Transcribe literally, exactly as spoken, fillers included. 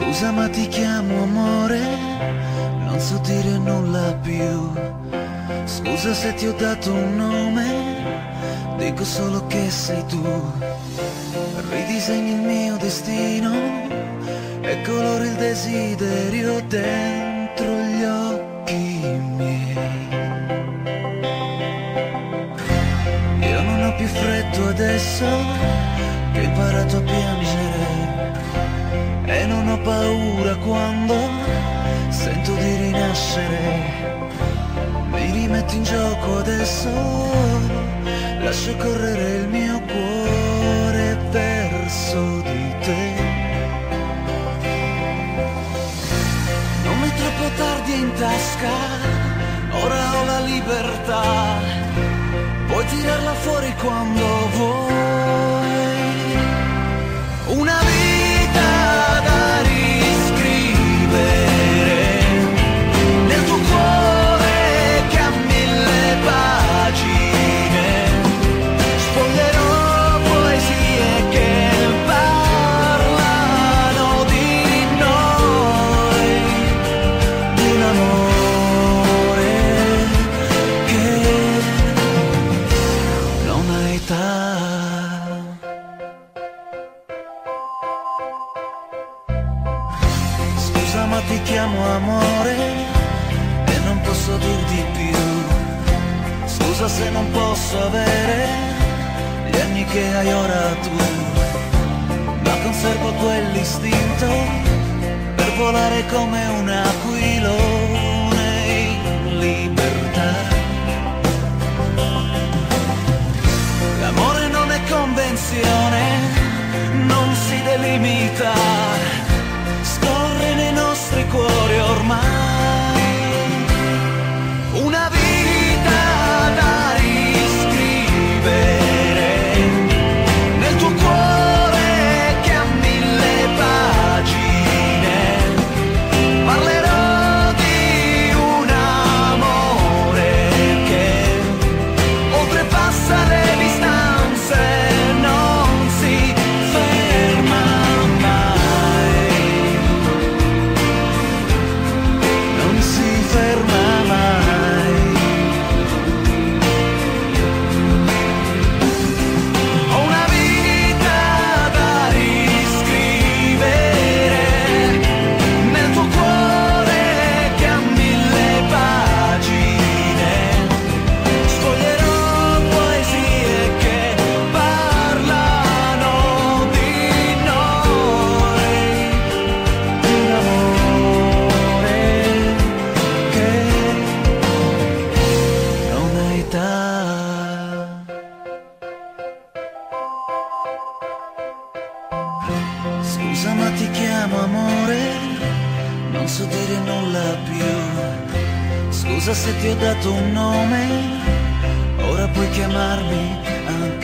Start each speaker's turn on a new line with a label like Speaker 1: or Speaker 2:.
Speaker 1: Scusa ma ti chiamo amore, non so dire nulla più. Scusa se ti ho dato un nome, dico solo che sei tu. Ridisegni il mio destino e colori il desiderio dentro gli occhi miei. Io non ho più freddo adesso che ho imparato a piangere, e non ho paura quando sento di rinascere. Mi rimetto in gioco adesso, lascio correre il mio cuore verso di te. Non è troppo tardi in tasca, ora ho la libertà, puoi tirarla fuori quando vuoi. Una vita da riscrivere nel tuo cuore che ha mille pagine. Spoglierò poesie che parlano di noi, di un amore che non ha età. Scusa ma ti chiamo amore e non posso dir di più. Scusa se non posso avere gli anni che hai ora tu, ma conservo quell'istinto per volare come un aquilone in libertà. L'amore non è convenzione, non si delimita, scorre nei nostri cuori ormai. Una vita da riscrivere nel tuo cuore che ha mille pagine. Parlerò di un amore che oltrepassa le distanze, non si ferma mai, non si ferma mai. Ho una vita da riscrivere nel tuo cuore che ha mille pagine. Sfoglierò poesie che parlano di noi, di un amore che non ha età. Scusa ma ti chiamo amore, non so dire nulla più. Scusa se ti ho dato un nome, ora puoi chiamarmi anche